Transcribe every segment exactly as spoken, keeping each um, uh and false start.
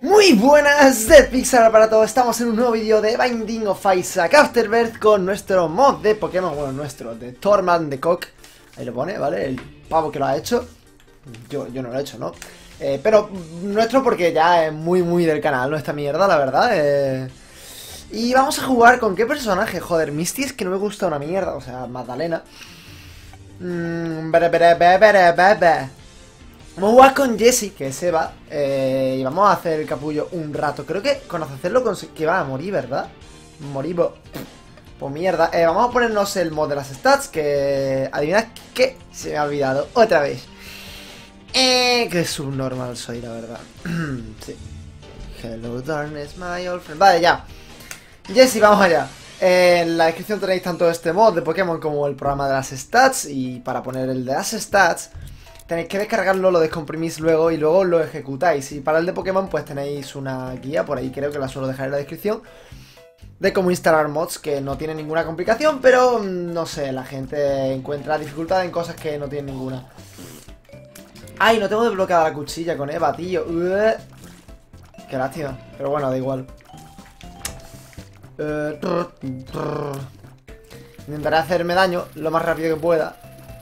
Muy buenas de Pixar para todos, estamos en un nuevo vídeo de Binding of Isaac Afterbirth con nuestro mod de Pokémon, bueno, nuestro, de Tormund de Cock. Ahí lo pone, ¿vale? El pavo que lo ha hecho. Yo, yo no lo he hecho, ¿no? Eh, pero nuestro porque ya es muy, muy del canal, ¿no? Esta mierda, la verdad. Eh... Y vamos a jugar con qué personaje, joder, Misty es que no me gusta una mierda, o sea, Magdalena. Mmm, bere, bere, bere, bere, bere. Vamos a jugar con Jessie, que es Eva, eh, y vamos a hacer el capullo un rato. Creo que con hacerlo que va a morir, ¿verdad? Moribo. Pues mierda. Eh, vamos a ponernos el mod de las stats, que... Adivinad qué se me ha olvidado otra vez. Eh, que subnormal soy, la verdad. Sí. Hello darkness, my old friend. Vale, ya. Jessie, vamos allá. Eh, en la descripción tenéis tanto este mod de Pokémon como el programa de las stats. Y para poner el de las stats... tenéis que descargarlo, lo descomprimís luego y luego lo ejecutáis. Y para el de Pokémon pues tenéis una guía, por ahí creo que la suelo dejar en la descripción, de cómo instalar mods, que no tiene ninguna complicación, pero no sé, la gente encuentra dificultad en cosas que no tienen ninguna. Ay, no tengo desbloqueada la cuchilla con Eva, tío. Ué. Qué lástima, pero bueno, da igual. Uh, trrr, trrr. Intentaré hacerme daño lo más rápido que pueda.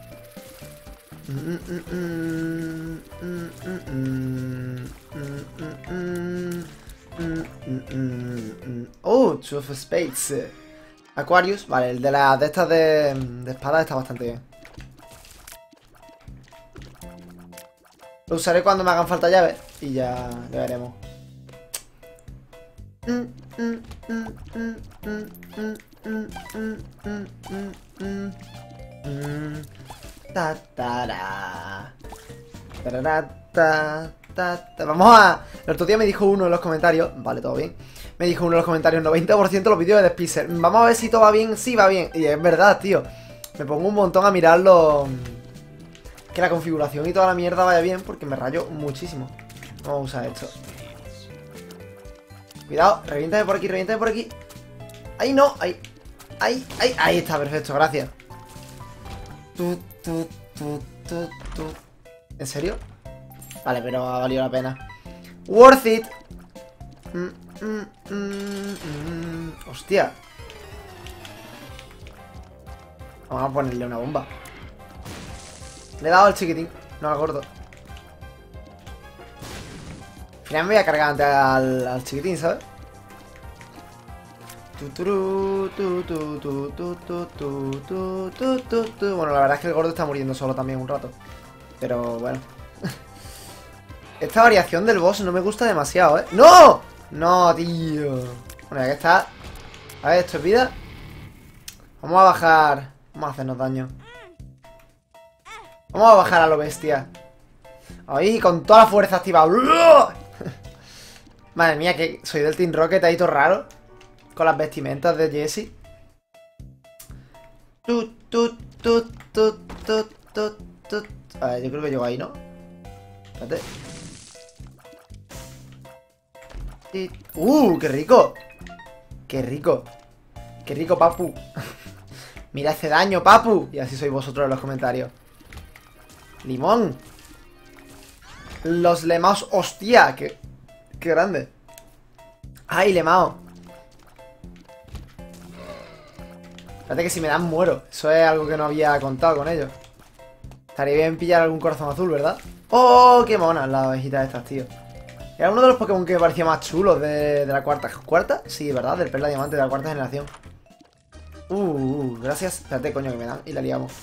Oh, Two of Spades. Aquarius, vale, el de las de estas de, de espadas está bastante bien. Lo usaré cuando me hagan falta llaves y ya, ya veremos. Ta, ta, ta. Ta, ta, ta, ta. Vamos a... El otro día me dijo uno en los comentarios. Vale, todo bien. Me dijo uno en los comentarios, noventa por ciento los vídeos de Despiser. Vamos a ver si todo va bien. Sí, va bien. Y es verdad, tío. Me pongo un montón a mirarlo. Que la configuración y toda la mierda vaya bien, porque me rayo muchísimo. Vamos a usar esto. Cuidado, reviéntame por aquí, reviéntame por aquí. Ahí no, ahí. Ahí, ahí, ahí está, perfecto, gracias. Tu, tu, tu, tu, tu. ¿En serio? Vale, pero ha valido la pena. Worth it. Mm, mm, mm, mm. Hostia. Vamos a ponerle una bomba. Le he dado al chiquitín, no al gordo. Al final me voy a cargar antes al, al chiquitín, ¿sabes? Bueno, la verdad es que el gordo está muriendo solo también un rato. Pero bueno. Esta variación del boss no me gusta demasiado, ¿eh? ¡No! No, tío. Bueno, ya que está. A ver, esto es vida. Vamos a bajar. Vamos a hacernos daño. Vamos a bajar a lo bestia. Ahí, con toda la fuerza activada. Madre mía, que soy del Team Rocket ahí todo raro. Con las vestimentas de Jessie. Tut, tut, tut, tut, tut, tut, tut. A ver, yo creo que llego ahí, ¿no? Espérate. ¡Uh! ¡Qué rico! ¡Qué rico! ¡Qué rico, papu! Mira ese daño, papu. Y así sois vosotros en los comentarios. ¡Limón! Los lemaos. ¡Hostia! ¡Qué, qué grande! ¡Ay, lemao! Espérate que si me dan muero. Eso es algo que no había contado con ellos. Estaría bien pillar algún corazón azul, ¿verdad? ¡Oh! ¡Qué monas las abejitas estas, tío! Era uno de los Pokémon que me parecía más chulos de, de la cuarta. ¿Cuarta? Sí, ¿verdad? Del Perla Diamante de la cuarta generación. Uh, uh, gracias. Espérate, coño, que me dan. Y la liamos.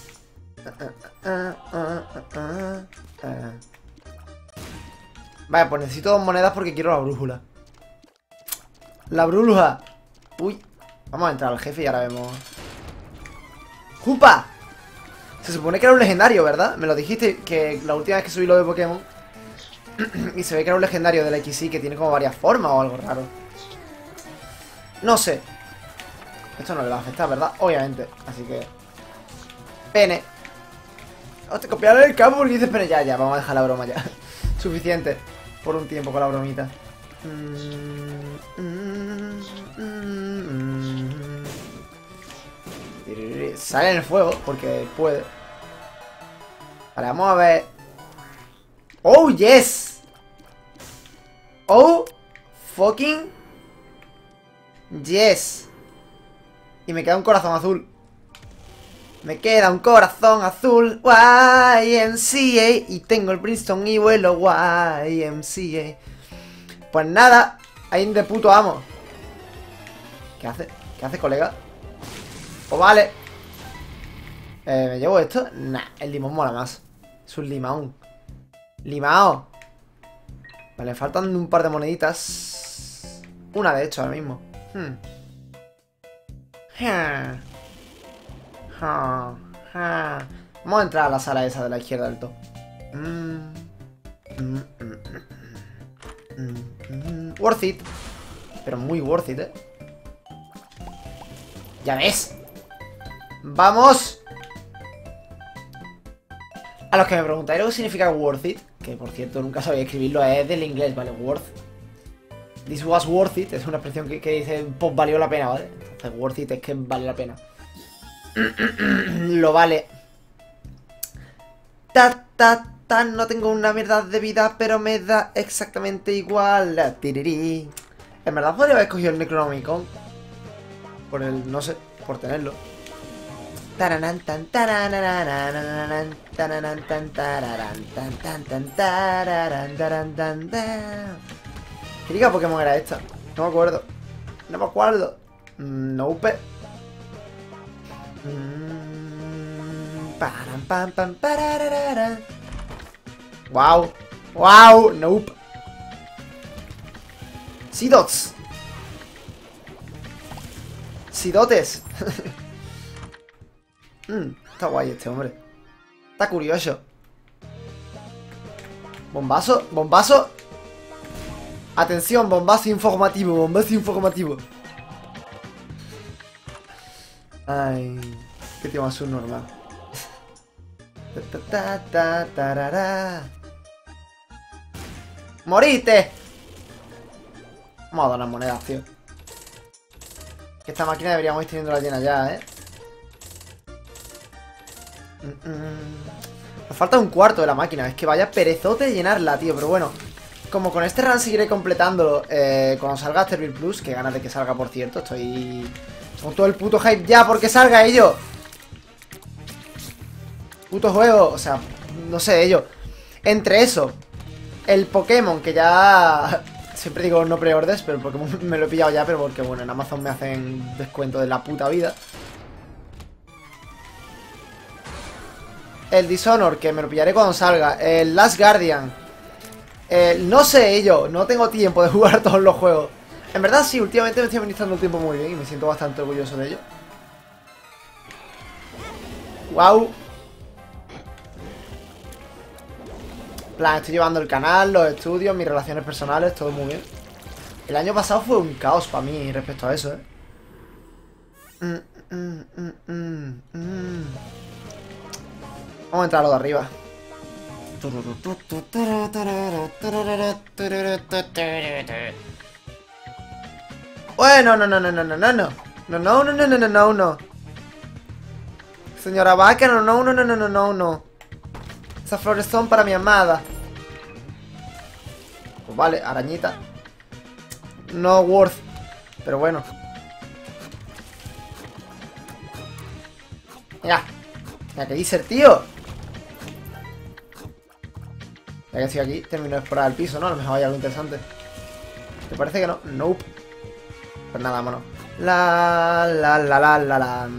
Vale, pues necesito dos monedas porque quiero la brújula. La brújula. Uy. Vamos a entrar al jefe y ahora vemos. ¡Jupa! Se supone que era un legendario, ¿verdad? Me lo dijiste que la última vez que subí lo de Pokémon. Y se ve que era un legendario del X Y que tiene como varias formas o algo raro. No sé. Esto no le va a afectar, ¿verdad? Obviamente. Así que... Pene. Vamos a copiar el campo porque dices pene. Ya, ya, vamos a dejar la broma ya. Suficiente. Por un tiempo con la bromita. Mm, mm, mm, mm. Sale en el fuego porque puede. Vale, vamos a ver. ¡Oh, yes! ¡Oh, fucking yes. Y me queda un corazón azul. Me queda un corazón azul. Y M C A. Y tengo el Brimstone y vuelo Y M C A. Pues nada, ahí de puto amo. ¿Qué hace? ¿Qué hace, colega? Pues vale. Eh, ¿Me llevo esto? Nah, el limón mola más. Es un limón. Limao. Vale, faltan un par de moneditas. Una de hecho ahora mismo. Hmm. Hmm. Hmm. Hmm. Vamos a entrar a la sala esa de la izquierda del todo. Mm. Mm, mm, mm, mm, mm. Worth it. Pero muy worth it, eh. Ya ves. ¡Vamos! A los que me preguntáis lo que significa worth it, que por cierto nunca sabía escribirlo, es del inglés, ¿vale? Worth. This was worth it, es una expresión que, que dice, pues valió la pena, ¿vale? Entonces worth it es que vale la pena. Lo vale. Ta, ta, ta, no tengo una mierda de vida, pero me da exactamente igual. Tirirí. En verdad podría haber escogido el Necronomicon. Por el, no sé, por tenerlo. Taranan tan tararararararán, taranan tan tararán, tan tan tan tararán, taran, tan tan. ¿Qué liga Pokémon era esta? No me acuerdo. No me acuerdo. Mm, nope. Mm, param, pam, pam, pararararán. Wow. Wow. Nope. Sidots. Sidotes. Mm, está guay este hombre. Está curioso. Bombazo, bombazo. Atención, bombazo informativo, bombazo informativo. Ay, qué tío más subnormal. Ta, ta, ta, tarara. ¡Morite! Vamos a donar monedas, tío. Que esta máquina deberíamos ir teniendo la llena ya, ¿eh? Mm -mm. Nos falta un cuarto de la máquina. Es que vaya perezote llenarla, tío. Pero bueno, como con este run seguiré completándolo eh, cuando salga Afterbill Plus. Que ganas de que salga, por cierto. Estoy con todo el puto hype ya porque salga ello. Puto juego. O sea, no sé, ello. Entre eso, el Pokémon que ya... Siempre digo no preorders, pero el Pokémon me lo he pillado ya. Pero porque, bueno, en Amazon me hacen descuento de la puta vida. El Dishonor, que me lo pillaré cuando salga. El Last Guardian. El, no sé ello, no tengo tiempo de jugar todos los juegos. En verdad sí, últimamente me estoy administrando el tiempo muy bien y me siento bastante orgulloso de ello. Wow. Plan, estoy llevando el canal, los estudios, mis relaciones personales, todo muy bien. El año pasado fue un caos para mí respecto a eso, eh. Mm, mm, mm, mm, mm. Vamos a entrar a lo de arriba. Bueno, no, no, no, no, no, no, no. No, no, no, no, no, no, no, no. Señora Vaca, no, no, no, no, no, no, no, no. Esas flores son para mi amada. Pues vale, arañita. No worth. Pero bueno. Mira. Mira, ¿qué dice el tío? Ya que estoy aquí, termino de explorar el piso, ¿no? A lo mejor hay algo interesante. ¿Te parece que no? Nope. Pues nada, vámonos. La, la, la, la, la, la.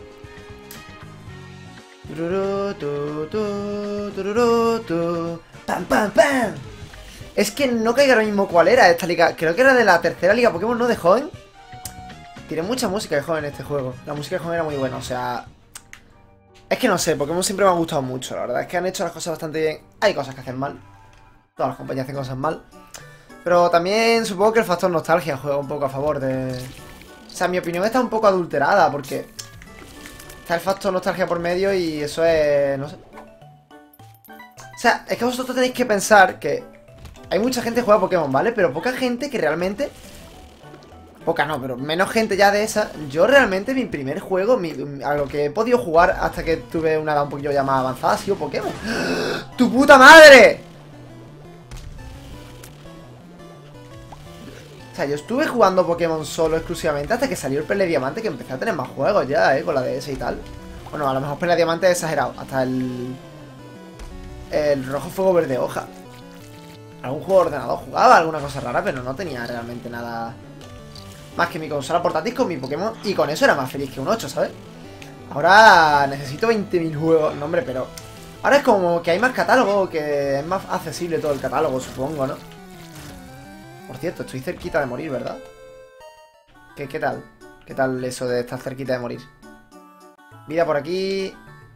Tururú, tu, tu, tururú, tu. ¡Pam, pam, pam! Es que no caigo ahora mismo cuál era esta liga. Creo que era de la tercera liga Pokémon, ¿no? De joven. Tiene mucha música de joven en este juego. La música de joven era muy buena, o sea... Es que no sé, Pokémon siempre me ha gustado mucho, la verdad. Es que han hecho las cosas bastante bien. Hay cosas que hacen mal. Todas las compañías hacen cosas mal. Pero también supongo que el factor nostalgia juega un poco a favor de... O sea, mi opinión está un poco adulterada porque... Está el factor nostalgia por medio y eso es... no sé. O sea, es que vosotros tenéis que pensar que... Hay mucha gente que juega a Pokémon, ¿vale? Pero poca gente que realmente... Poca no, pero menos gente ya de esa. Yo realmente mi primer juego, mi, a lo que he podido jugar hasta que tuve una edad un poquillo ya más avanzada, ha sido Pokémon. ¡Tu puta madre! O sea, yo estuve jugando Pokémon solo exclusivamente hasta que salió el Pelea Diamante, que empecé a tener más juegos ya, eh, con la D S y tal. Bueno, a lo mejor Pelea Diamante es exagerado. Hasta el... El Rojo Fuego Verde Hoja. Algún juego de ordenador jugaba, alguna cosa rara, pero no tenía realmente nada más que mi consola portátil con mi Pokémon. Y con eso era más feliz que un ocho, ¿sabes? Ahora necesito veinte mil juegos. No, hombre, pero... Ahora es como que hay más catálogo, que es más accesible todo el catálogo, supongo, ¿no? Por cierto, estoy cerquita de morir, ¿verdad? ¿Qué, qué tal? ¿Qué tal eso de estar cerquita de morir? Vida por aquí.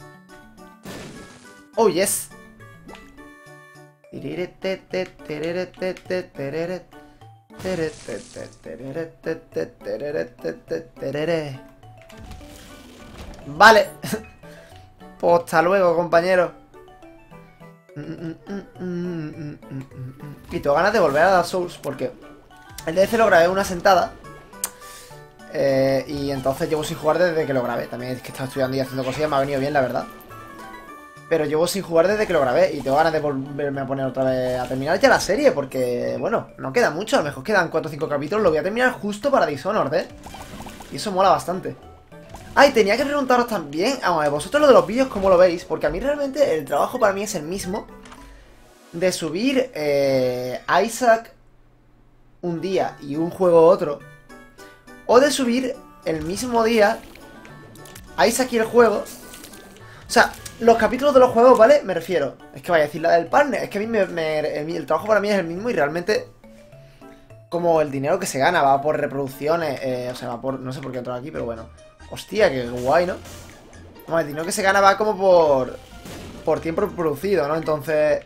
Oh, yes. Vale. Pues hasta luego, compañero. Y tengo ganas de volver a Dark Souls porque el D L C lo grabé una sentada. Eh, y entonces llevo sin jugar desde que lo grabé. También es que estaba estudiando y haciendo cosillas, me ha venido bien, la verdad. Pero llevo sin jugar desde que lo grabé y tengo ganas de volverme a poner otra vez a terminar ya la serie. Porque, bueno, no queda mucho, a lo mejor quedan cuatro o cinco capítulos. Lo voy a terminar justo para Dishonored, ¿eh? Y eso mola bastante. Ah, y tenía que preguntaros también, a vosotros lo de los vídeos, ¿cómo lo veis? Porque a mí realmente el trabajo para mí es el mismo de subir eh, Isaac un día y un juego otro. O de subir el mismo día Isaac y el juego. O sea, los capítulos de los juegos, ¿vale? Me refiero. Es que vaya a decir la del partner. Es que a mí me, me, el, el trabajo para mí es el mismo y realmente... Como el dinero que se gana va por reproducciones, eh, o sea, va por... No sé por qué entrar aquí, pero bueno. Hostia, qué guay, ¿no? No, el dinero que se gana va como por... Por tiempo producido, ¿no? Entonces...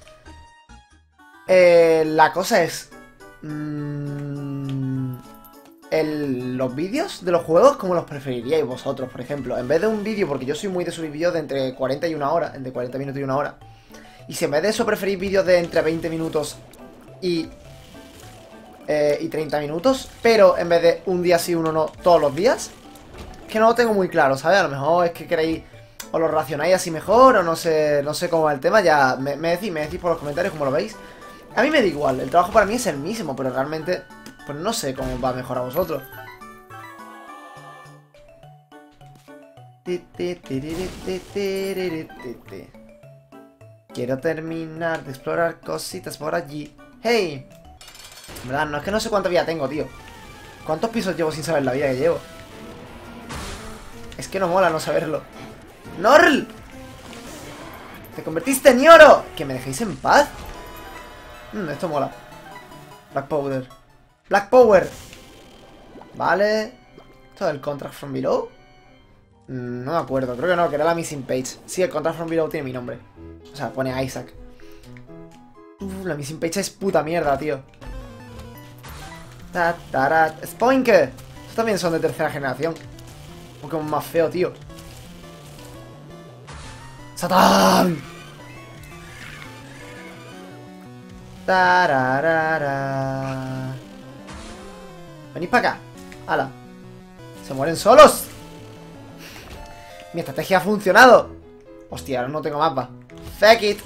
Eh, la cosa es... Mmm, el, los vídeos de los juegos, ¿cómo los preferiríais vosotros, por ejemplo? En vez de un vídeo, porque yo soy muy de subir vídeos de entre cuarenta y una hora, entre cuarenta minutos y una hora. Y si en vez de eso preferís vídeos de entre veinte minutos y... Eh, y treinta minutos, pero en vez de un día sí, uno no, todos los días, que no lo tengo muy claro, ¿sabes? A lo mejor es que queréis, o lo racionáis así mejor, o no sé, no sé cómo va el tema, ya me, me decís, me decís por los comentarios cómo lo veis. A mí me da igual, el trabajo para mí es el mismo, pero realmente, pues no sé cómo va mejor a vosotros. Quiero terminar de explorar cositas por allí. ¡Hey! En verdad, no es que no sé cuánta vida tengo, tío. ¿Cuántos pisos llevo sin saber la vida que llevo? Es que no mola no saberlo. ¡Norl! ¡Te convertiste en oro! ¿Que me dejéis en paz? Mm, esto mola. Black Powder. Black Power. Vale. ¿Esto es el Contract from Below? Mm, no me acuerdo, creo que no, que era la Missing Page. Sí, el Contract from Below tiene mi nombre. O sea, pone Isaac. Uf, la Missing Page es puta mierda, tío. Ta, ta, Spoinke. Estos también son de tercera generación. Pokémon más feo, tío. ¡Satán! Tararara. Venid para acá. ¡Hala! ¡Se mueren solos! Mi estrategia ha funcionado. Hostia, ahora no tengo mapa. Fuck it.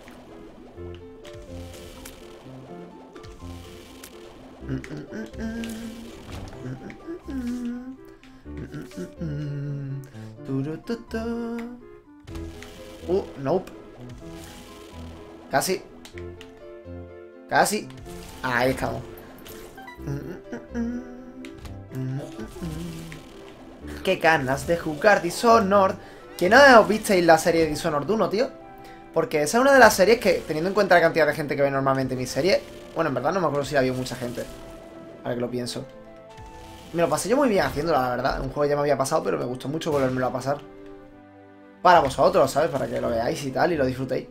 Uh, nope. Casi. Casi. Ahí estamos. Qué ganas de jugar Dishonored. ¿Que no os visteis la serie de Dishonored uno, tío? Porque esa es una de las series que, teniendo en cuenta la cantidad de gente que ve normalmente mi serie... Bueno, en verdad no me acuerdo si había mucha gente. Ahora que lo pienso. Me lo pasé yo muy bien haciéndola, la verdad. Un juego ya me había pasado, pero me gustó mucho volvérmelo a pasar. Para vosotros, ¿sabes? Para que lo veáis y tal, y lo disfrutéis.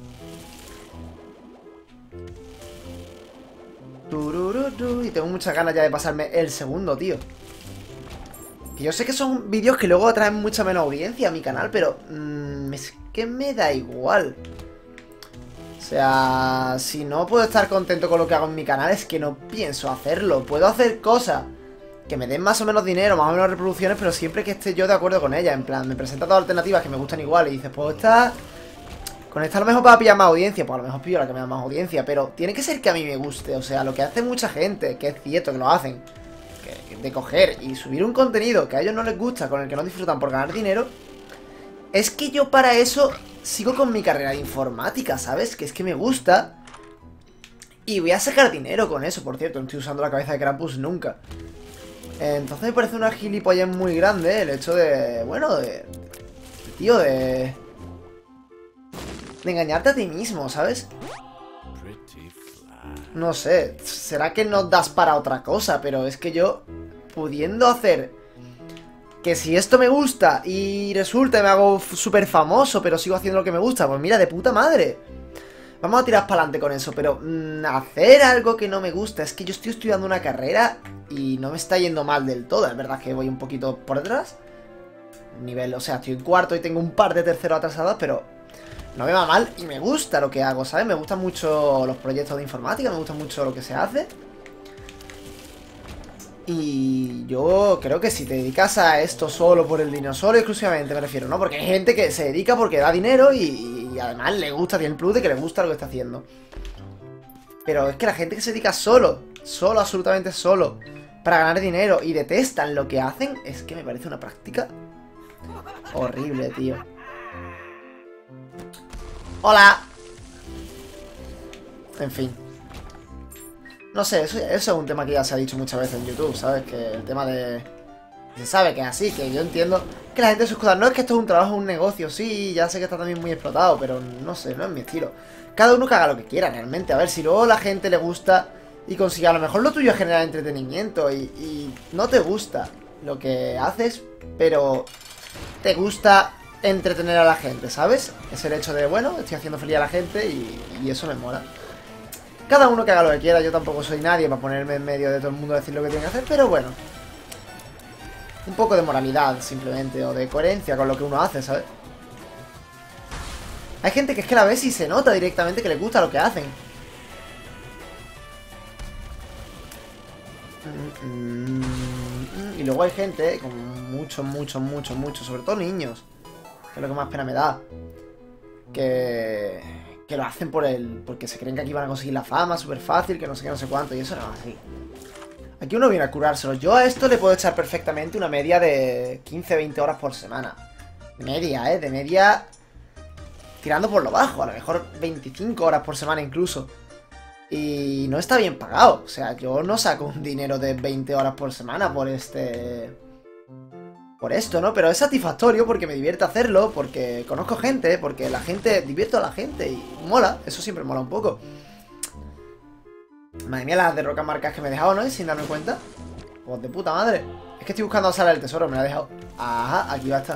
Y tengo muchas ganas ya de pasarme el segundo, tío. Que yo sé que son vídeos que luego atraen mucha menos audiencia a mi canal, pero... Mmm, es que me da igual. O sea, si no puedo estar contento con lo que hago en mi canal, es que no pienso hacerlo. Puedo hacer cosas que me den más o menos dinero, más o menos reproducciones, pero siempre que esté yo de acuerdo con ellas. En plan, me presentas dos alternativas que me gustan igual y dices, pues esta Con esta a lo mejor va a pillar más audiencia. Pues a lo mejor pillo la que me da más audiencia. Pero tiene que ser que a mí me guste. O sea, lo que hace mucha gente, que es cierto que lo hacen, que, de coger y subir un contenido que a ellos no les gusta, con el que no disfrutan por ganar dinero, es que yo para eso sigo con mi carrera de informática, ¿sabes? Que es que me gusta y voy a sacar dinero con eso. Por cierto, no estoy usando la cabeza de Krampus nunca. Entonces me parece una gilipollez muy grande el hecho de... Bueno, de... Tío, de... De engañarte a ti mismo, ¿sabes? No sé, será que no das para otra cosa, pero es que yo, pudiendo hacer que si esto me gusta y resulta que me hago súper famoso, pero sigo haciendo lo que me gusta, pues mira, de puta madre. Vamos a tirar para adelante con eso, pero mmm, hacer algo que no me gusta, es que yo estoy estudiando una carrera y no me está yendo mal del todo, es verdad que voy un poquito por detrás. Nivel, o sea, estoy en cuarto y tengo un par de terceros atrasados, pero no me va mal y me gusta lo que hago, ¿sabes? Me gustan mucho los proyectos de informática, me gusta mucho lo que se hace. Y yo creo que si te dedicas a esto solo por el dinero, solo y exclusivamente me refiero, ¿no? Porque hay gente que se dedica porque da dinero y, y además le gusta, tiene el plus de que le gusta lo que está haciendo. Pero es que la gente que se dedica solo, solo, absolutamente solo, para ganar dinero y detestan lo que hacen, es que me parece una práctica horrible, tío. ¡Hola! En fin. No sé, eso, eso es un tema que ya se ha dicho muchas veces en YouTube, ¿sabes? Que el tema de... Se sabe que es así, que yo entiendo que la gente se escuda. No es que esto es un trabajo, un negocio, sí, ya sé que está también muy explotado, pero no sé, no es mi estilo. Cada uno que haga lo que quiera, realmente. A ver, si luego la gente le gusta y consigue, a lo mejor lo tuyo es generar entretenimiento y, y no te gusta lo que haces, pero te gusta entretener a la gente, ¿sabes? Es el hecho de, bueno, estoy haciendo feliz a la gente y, y eso me mola. Cada uno que haga lo que quiera, yo tampoco soy nadie para ponerme en medio de todo el mundo a decir lo que tiene que hacer, pero bueno. Un poco de moralidad, simplemente, o de coherencia con lo que uno hace, ¿sabes? Hay gente que es que la ves y se nota directamente que les gusta lo que hacen. Y luego hay gente, con muchos, muchos, muchos, muchos, sobre todo niños, que es lo que más pena me da, que... que lo hacen por el... porque se creen que aquí van a conseguir la fama súper fácil, que no sé qué, no sé cuánto, y eso no es así. Aquí uno viene a curárselo. Yo a esto le puedo echar perfectamente una media de quince a veinte horas por semana. Media, ¿eh? De media... tirando por lo bajo, a lo mejor veinticinco horas por semana incluso. Y no está bien pagado. O sea, yo no saco un dinero de veinte horas por semana por este... por esto, ¿no? Pero es satisfactorio porque me divierte hacerlo, porque conozco gente, porque la gente... divierto a la gente y mola. Eso siempre mola un poco. Madre mía, las derrocas marcas que me he dejado, ¿no? Y sin darme cuenta. Pues de puta madre. Es que estoy buscando la sala del tesoro, me la he dejado. Ajá, aquí va a estar.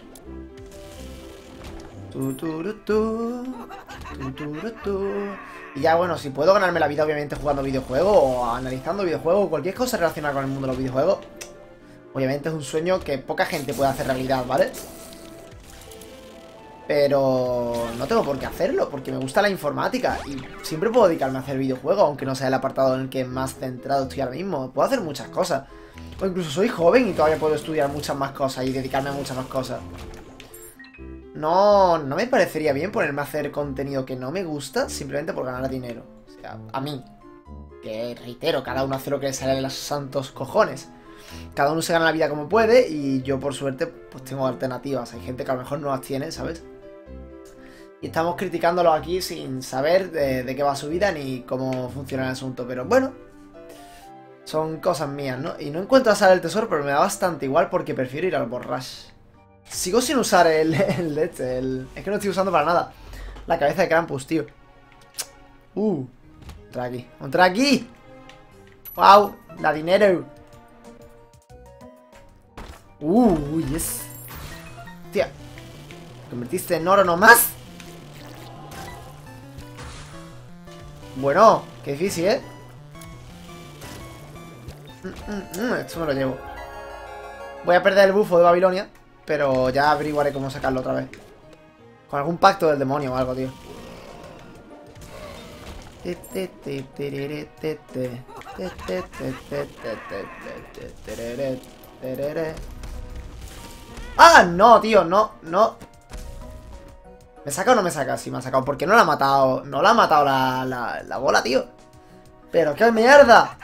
Tu, tu, tu, tu, tu, tu, tu. Y ya, bueno, si puedo ganarme la vida, obviamente, jugando videojuegos o analizando videojuegos o cualquier cosa relacionada con el mundo de los videojuegos, obviamente es un sueño que poca gente puede hacer realidad, ¿vale? Pero no tengo por qué hacerlo, porque me gusta la informática y siempre puedo dedicarme a hacer videojuegos, aunque no sea el apartado en el que más centrado estoy ahora mismo. Puedo hacer muchas cosas. O incluso soy joven y todavía puedo estudiar muchas más cosas y dedicarme a muchas más cosas. No, no me parecería bien ponerme a hacer contenido que no me gusta simplemente por ganar dinero. O sea, a mí. Que reitero, cada uno hace lo que le sale de los santos cojones. Cada uno se gana la vida como puede y yo por suerte pues tengo alternativas. Hay gente que a lo mejor no las tiene, ¿sabes? Y estamos criticándolo aquí sin saber de, de qué va su vida ni cómo funciona el asunto. Pero bueno, son cosas mías, ¿no? Y no encuentro la sala del tesoro, pero me da bastante igual porque prefiero ir al borrash. Sigo sin usar el, el, este, el... Es que no estoy usando para nada la cabeza de Krampus, tío. Uh, entra aquí, entra aquí. Wow, da dinero. Uh, yes. Tía, convertiste en oro nomás. Bueno, qué difícil, ¿eh? Mm, mm, mm, esto me lo llevo. Voy a perder el bufo de Babilonia, pero ya averiguaré cómo sacarlo otra vez. Con algún pacto del demonio o algo, tío. ¡Ah, no, tío! No, no. ¿Me saca o no me saca? Sí, me ha sacado. ¿Por qué no la ha matado? No la ha matado la, la, la bola, tío. ¡Pero qué mierda!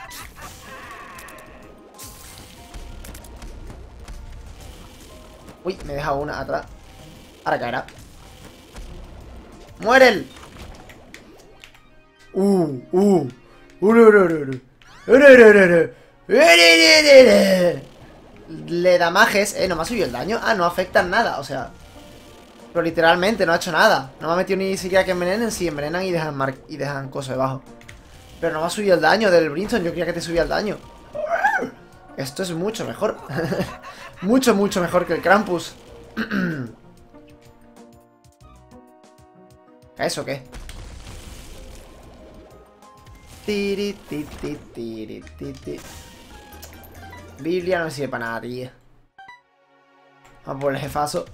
Uy, me he dejado una atrás. Ahora caerá. ¡Muere! Uh, uh. Le damajes. Eh, no me ha subido el daño. Ah, no afecta nada, o sea. Pero literalmente no ha hecho nada. No me ha metido ni siquiera que envenenen. Sí, envenenan y dejan, mar y dejan cosas debajo. Pero no me ha subido el daño del Brimstone. Yo creía que te subía el daño. Esto es mucho mejor. Mucho, mucho mejor que el Krampus. ¿Eso qué? Tiri, ti, ti, tiri, ti, ti. Biblia no me sirve para nada, tío. Vamos por el jefazo.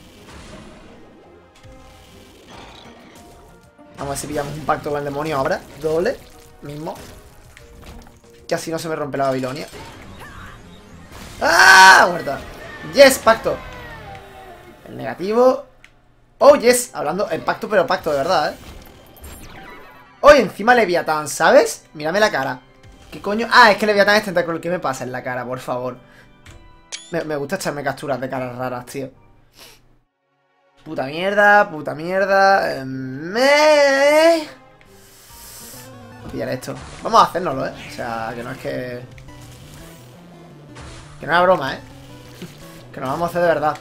Vamos a ver si pillamos un pacto con el demonio ahora. Doble. Mismo. Que así no se me rompe la Babilonia. ¡Ah! Muerta. Yes, pacto. El negativo. Oh, yes. Hablando, el pacto, pero pacto de verdad, ¿eh? Oh, encima Leviatán, ¿sabes? Mírame la cara. ¿Qué coño? Ah, es que Leviatán es tentáculo. ¿Qué me pasa en la cara, por favor? Me, me gusta echarme capturas de caras raras, tío. Puta mierda, puta mierda. Eh, me... Voy a pillar esto. Vamos a hacérnoslo, ¿eh? O sea, que no es que... Que no es broma, ¿eh? Que nos vamos a hacer de verdad.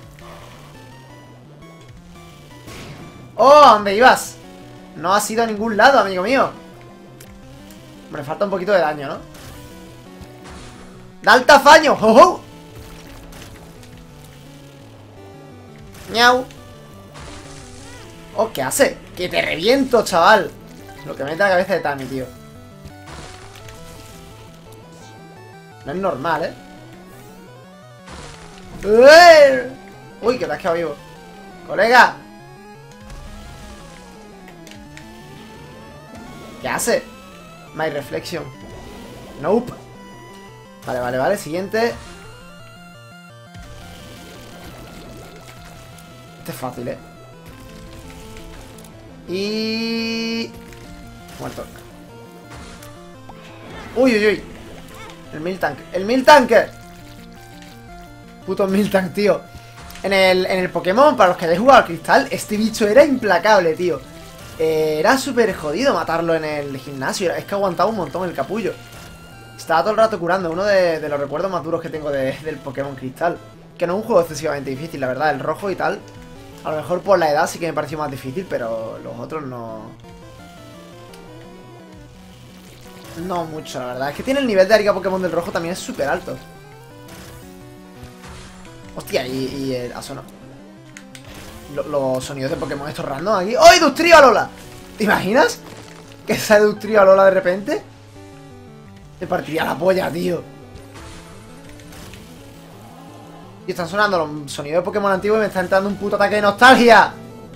¡Oh! ¿A dónde ibas? No has ido a ningún lado, amigo mío. Me falta un poquito de daño, ¿no? ¡Da el tafaño! ¡Oh, oh! ¡Miau! Oh, ¿qué hace? ¡Que te reviento, chaval! Lo que mete la cabeza de Tami, tío. No es normal, ¿eh? Uy, que te has quedado vivo. ¡Colega! ¿Qué hace? My Reflection. Nope. Vale, vale, vale. Siguiente. Este es fácil, ¿eh? Y... Muerto. Uy, uy, uy. El Miltank. ¡El Miltank! Puto Miltank, tío. En el, en el Pokémon, para los que hayáis jugado al cristal, este bicho era implacable, tío. Eh, era súper jodido matarlo en el gimnasio. Es que aguantaba un montón el capullo. Estaba todo el rato curando. Uno de, de los recuerdos más duros que tengo de, del Pokémon Cristal. Que no es un juego excesivamente difícil, la verdad. El rojo y tal, a lo mejor por la edad sí que me pareció más difícil, pero los otros no... No mucho, la verdad. Es que tiene el nivel de Ariga Pokémon del rojo también es súper alto. Hostia, y, y el Asono. Los, los sonidos de Pokémon estos random aquí. ¡Oh, Dustrio Alola! ¿Te imaginas? Que sale Dustrio Alola de repente. Te partiría la polla, tío. Y están sonando los sonidos de Pokémon antiguos y me está entrando un puto ataque de nostalgia.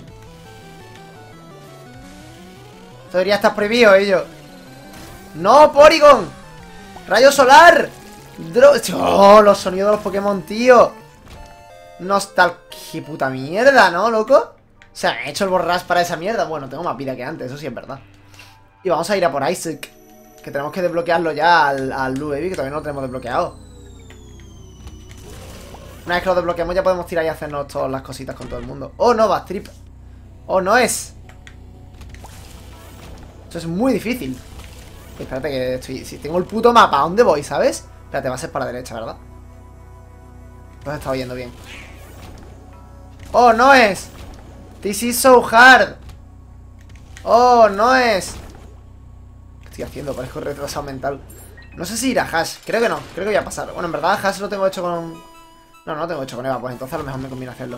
Esto debería estar prohibido, ellos. ¡No, Porygon! ¡Rayo solar! Dro ¡Oh, los sonidos de los Pokémon, tío! Nostal... ¡Qué puta mierda!, ¿no, loco? O sea, me he hecho el borras para esa mierda. Bueno, tengo más vida que antes, eso sí es verdad. Y vamos a ir a por Isaac, que tenemos que desbloquearlo ya al, al Blue Baby, que todavía no lo tenemos desbloqueado. Una vez que lo desbloqueamos ya podemos tirar y hacernos todas las cositas con todo el mundo. ¡Oh, no, Bastrip! ¡Oh, no es! Eso es muy difícil. Espérate que estoy... Si tengo el puto mapa, ¿a dónde voy, sabes? Espérate, va a ser para la derecha, ¿verdad? No se está oyendo bien. ¡Oh, no es! This is so hard. ¡Oh, no es! ¿Qué estoy haciendo? Parezco retrasado mental. No sé si ir a Hash. Creo que no. Creo que voy a pasar. Bueno, en verdad Hash lo tengo hecho con... No, no lo tengo hecho con Eva. Pues entonces a lo mejor me conviene hacerlo.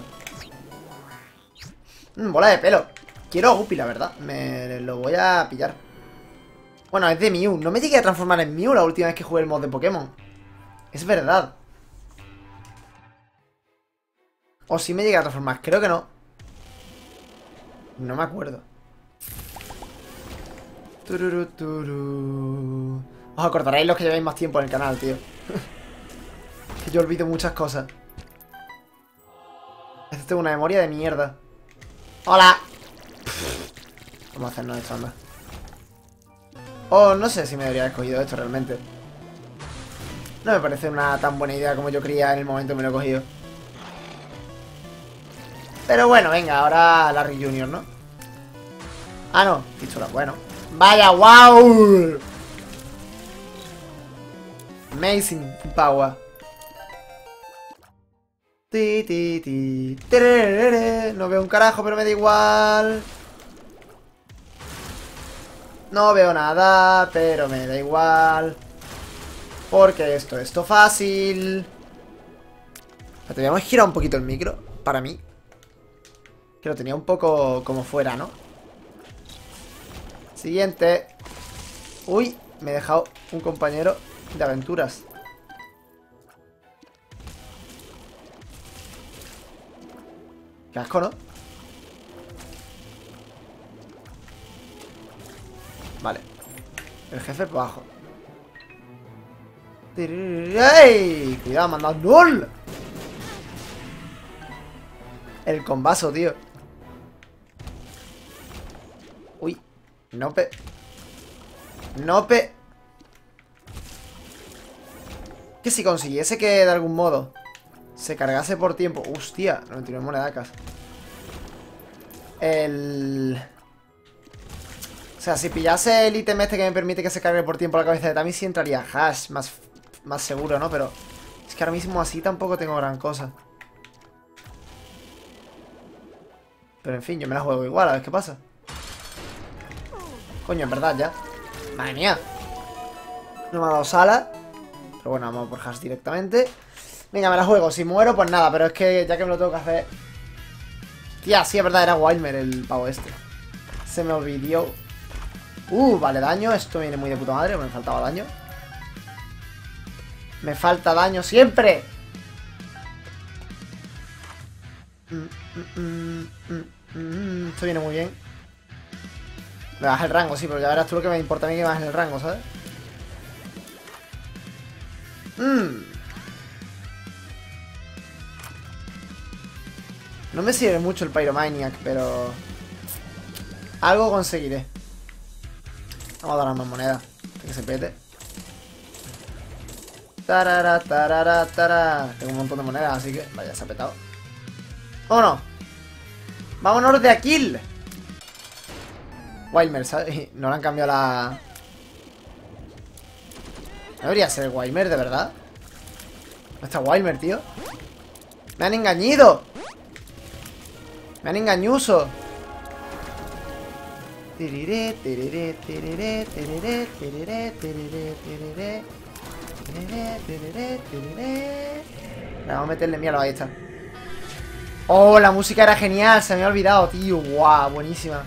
Mm, bola de pelo. Quiero a Guppy, la verdad. Me lo voy a pillar. Bueno, es de Mew. No me llegué a transformar en Mew la última vez que jugué el mod de Pokémon. Es verdad. O si me llegué a transformar. Creo que no. No me acuerdo. Tururu, turu. Os acordaréis los que lleváis más tiempo en el canal, tío. Que yo olvido muchas cosas. Esto es una memoria de mierda. ¡Hola! Vamos a hacernos esto, anda. Oh, no sé si me debería haber cogido esto realmente. No me parece una tan buena idea como yo creía en el momento que me lo he cogido. Pero bueno, venga, ahora Larry junior, ¿no? Ah, no, pistola, bueno. ¡Vaya, wow! Amazing power. Ti, ti, ti. Tererere. No veo un carajo, pero me da igual. No veo nada, pero me da igual. Porque esto, esto fácil. Te voy a girar un poquito el micro, para mí. Que lo tenía un poco como fuera, ¿no? Siguiente. Uy, me he dejado un compañero de aventuras. Qué asco, ¿no? Vale. El jefe por abajo. ¡Ey! Cuidado, me han dado ¡Nul! El combazo, tío. Uy. Nope. Nope. Que si consiguiese que de algún modo se cargase por tiempo. Hostia, noventa y nueve monedacas. El... O sea, si pillase el ítem este que me permite que se cargue por tiempo la cabeza de Tami, sí entraría hash, más, más seguro, ¿no? Pero es que ahora mismo así tampoco tengo gran cosa. Pero en fin, yo me la juego igual, a ver qué pasa. Coño, en verdad ya. Madre mía. No me ha dado sala. Pero bueno, vamos por hash directamente. Venga, me la juego. Si muero, pues nada. Pero es que ya que me lo tengo que hacer... Tía, sí, es verdad, era Wildmer el pavo este. Se me olvidó. Uh, vale, daño. Esto viene muy de puta madre. Me faltaba daño. Me falta daño siempre. Mm, mm, mm, mm, mm, esto viene muy bien. Me baja el rango, sí, pero ya verás tú lo que me importa a mí que me baje el rango, ¿sabes? Mmm. No me sirve mucho el Pyromaniac, pero... algo conseguiré. Vamos a dar más monedas. Que se pete. Tarara, tarara, tarara. Tengo un montón de monedas, así que... Vaya, se ha petado. ¡Vámonos! ¡Vámonos de aquí! Wildmer, ¿sabes? No le han cambiado la... ¿No debería ser Wildmer, de verdad? ¿No está Wildmer, tío? ¡Me han engañado! ¡Me han engañuso! Tirire, tirire, tirire, tirire, tirire, tirire, tirire, tirire, tirire, tirire. Vamos a meterle miedo, ahí está. ¡Oh, la música era genial! Se me ha olvidado, tío. ¡Guau! Buenísima.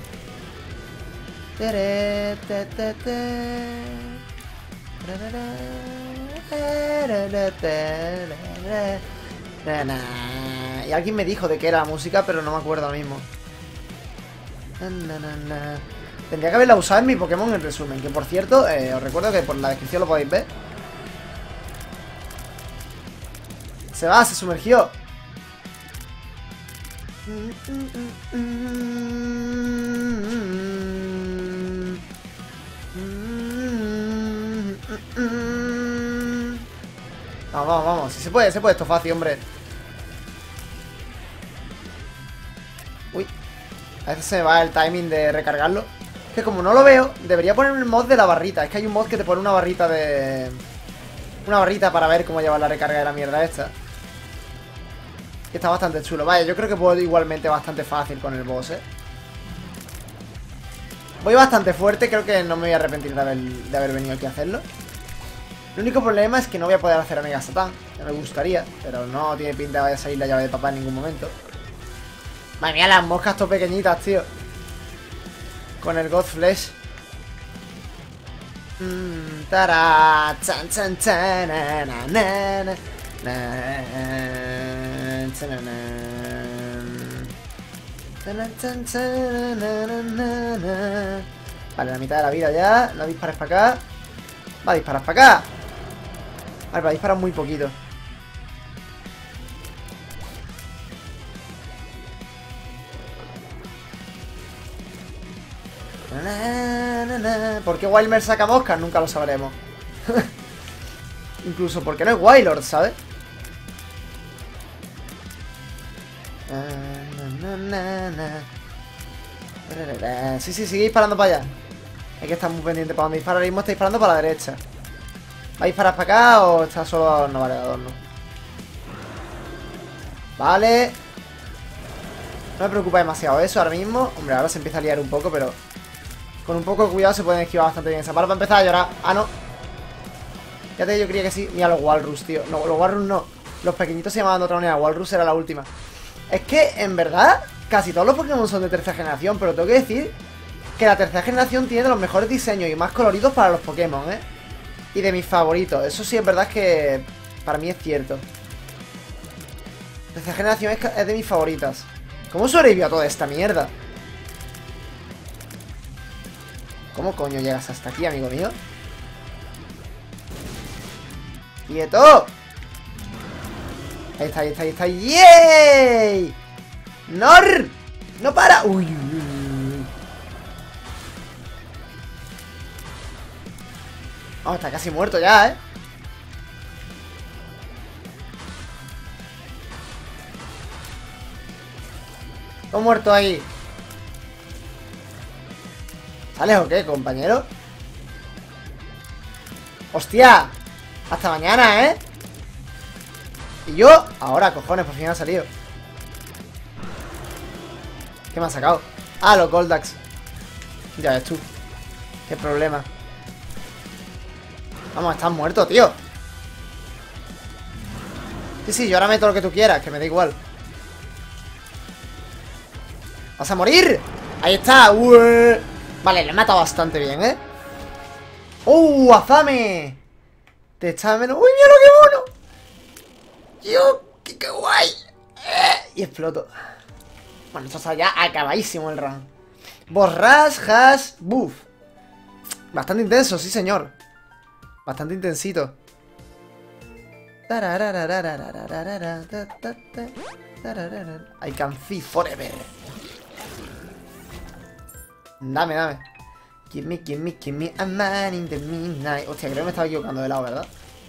Y alguien me dijo de qué era la música, pero no me acuerdo ahora mismo. Tendría que haberla usado en mi Pokémon en resumen. Que por cierto, eh, os recuerdo que por la descripción lo podéis ver. Se va, se sumergió. Vamos, vamos, vamos. Si se puede, se puede esto fácil, hombre. Uy. A veces se me va el timing de recargarlo. Es que como no lo veo, debería poner el mod de la barrita. Es que hay un mod que te pone una barrita de... Una barrita para ver cómo lleva la recarga de la mierda esta. Que está bastante chulo. Vaya, yo creo que puedo igualmente bastante fácil con el boss, ¿eh? Voy bastante fuerte. Creo que no me voy a arrepentir de haber, de haber venido aquí a hacerlo. El único problema es que no voy a poder hacer a Mega Satán. Ya me gustaría, pero no tiene pinta de vaya a salir la llave de papá en ningún momento. Madre mía, las moscas todo pequeñitas, tío. Con el God Flesh. Mmm, tará, chan, chan, chan, na, na, na, na, na. Vale, la mitad de la vida ya. No dispares para acá. Va a disparar para acá. Vale, va a disparar muy poquito. Na, na, na. ¿Por qué Wailmer saca moscas? Nunca lo sabremos. Incluso porque no es Wailord, ¿sabes? Na, na, na, na. Sí, sí, sigue disparando para allá. Hay que estar muy pendiente para donde dispara. Ahora mismo está disparando para la derecha. ¿Va a disparar para acá o está solo a adorno? Vale, adorno. Vale. No me preocupa demasiado eso ahora mismo. Hombre, ahora se empieza a liar un poco, pero con un poco de cuidado se pueden esquivar bastante bien. Esa para empezar a llorar. Ah, no. Fíjate, yo creía que sí. Mira los Walrus, tío. No, los Walrus no. Los pequeñitos se llamaban de otra manera. Walrus era la última. Es que, en verdad, casi todos los Pokémon son de tercera generación. Pero tengo que decir que la tercera generación tiene de los mejores diseños y más coloridos para los Pokémon, ¿eh? Y de mis favoritos. Eso sí es verdad que para mí es cierto. La tercera generación es, es de mis favoritas. ¿Cómo sobrevivió a toda esta mierda? ¿Cómo coño llegas hasta aquí, amigo mío? ¡Quieto! Ahí está, ahí está, ahí está. ¡Yay! ¡Nor! ¡No para! ¡Uy, uy, uy! Vamos, está casi muerto ya, ¿eh? ¿Todo muerto ahí? ¿Sales o qué, compañero? ¡Hostia! Hasta mañana, ¿eh? Y yo, ahora, cojones, por fin ha salido. ¿Qué me ha sacado? Ah, los Goldax. Ya ves tú. Qué problema. Vamos, estás muerto, tío. Sí, sí, yo ahora meto lo que tú quieras, que me da igual. ¡Vas a morir! ¡Ahí está! ¡Ué! Vale, le he matado bastante bien, ¿eh? ¡Uh! ¡Azame! Te echaba menos... ¡Uy, mira lo que mono! ¡Yo! ¡Qué, qué guay! Eh, y exploto. Bueno, esto está ya acabadísimo el run. Borras, hash, buff. Bastante intenso, sí señor. Bastante intensito. I can see forever. Dame, dame. Give me, give me, give me a man in the midnight. Hostia, creo que me estaba equivocando de lado, ¿verdad?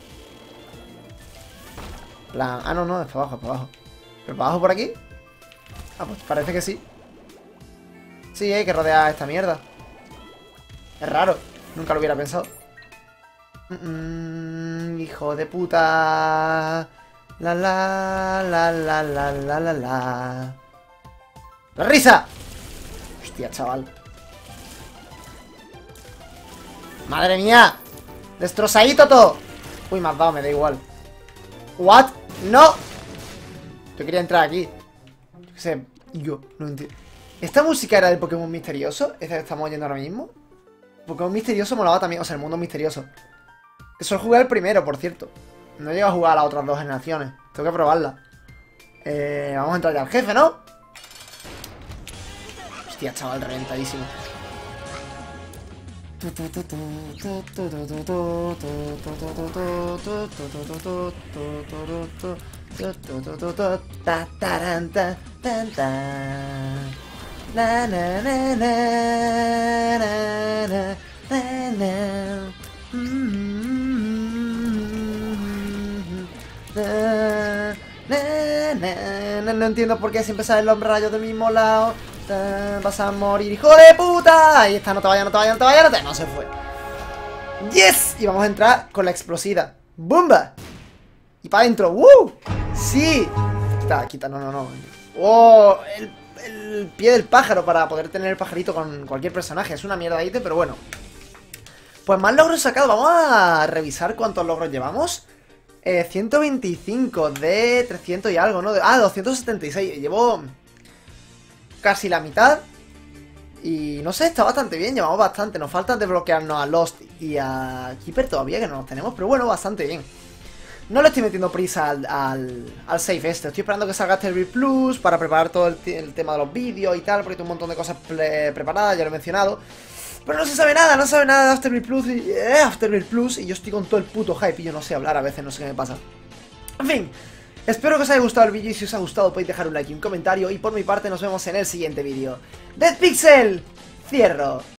Plan... Ah, no, no, es para abajo, es para abajo. ¿Pero para abajo por aquí? Ah, pues parece que sí. Sí, hay que rodear esta mierda. Es raro, nunca lo hubiera pensado. Mm, mm, hijo de puta. La la la la la la la la. ¡La risa! Hostia, chaval. ¡Madre mía! ¡Destrozadito todo! Uy, me has dado, me da igual. ¿What? ¡No! Yo quería entrar aquí. Yo qué sé, yo no entiendo. ¿Esta música era del Pokémon misterioso? ¿Esa que estamos oyendo ahora mismo? Pokémon misterioso molaba también, o sea, el mundo misterioso. Que solo jugué el primero, por cierto. No he llegado a jugar a las otras dos generaciones. Tengo que probarla. Eh, vamos a entrar ya al jefe, ¿no? Hostia, chaval, reventadísimo. No entiendo por qué siempre salen los rayos del mismo lado. Vas a morir, hijo de puta. Ahí está, no te vayas, no te vayas, no te vayas, no te... No se fue. ¡Yes! Y vamos a entrar con la explosiva. ¡Bumba! Y para adentro. ¡Woo! ¡Sí! Quita, quita, no, no, no. ¡Oh! El, el pie del pájaro para poder tener el pajarito con cualquier personaje. Es una mierda de ítem, pero bueno. Pues más logros sacados. Vamos a revisar cuántos logros llevamos. Eh, ciento veinticinco de trescientos y algo, ¿no? Ah, doscientos setenta y seis. Llevo casi la mitad. Y no sé, está bastante bien, llevamos bastante. Nos falta desbloquearnos a Lost y a Keeper todavía, que no los tenemos. Pero bueno, bastante bien. No le estoy metiendo prisa al, al, al save este. Estoy esperando que salga Afterbirth Plus para preparar todo el, el tema de los vídeos y tal, porque tengo un montón de cosas preparadas, ya lo he mencionado. Pero no se sabe nada, no se sabe nada de Afterbirth Plus y, eh, Afterbirth Plus y yo estoy con todo el puto hype y yo no sé hablar a veces, no sé qué me pasa. En fin, espero que os haya gustado el vídeo y si os ha gustado podéis dejar un like y un comentario y por mi parte nos vemos en el siguiente vídeo. Dead Pixel, cierro.